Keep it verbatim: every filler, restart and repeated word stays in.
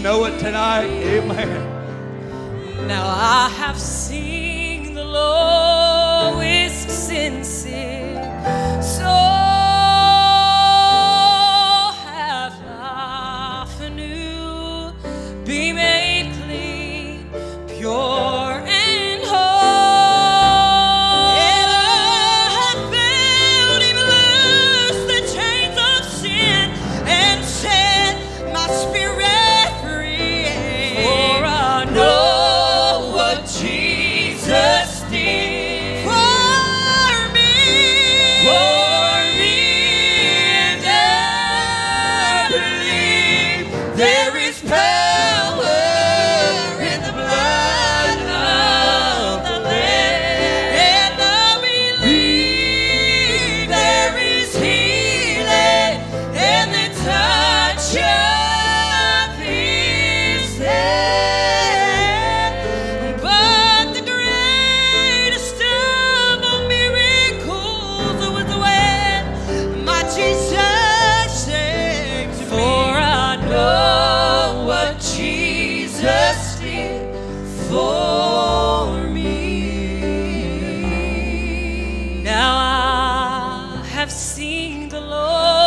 know it tonight? Amen. Now I have seen the lowest sincere, so have life anew, be made clean, pure and whole. And I have felt Him loose the chains of sin and set my spirit free. For I know Jesus did for me, for me, and I believe there is power in the blood of the Lamb, and I believe there is healing in the touch of His hand. But the greatest of all miracles was when my Jesus saved me. For I know what Jesus did for me. Now I have seen the Lord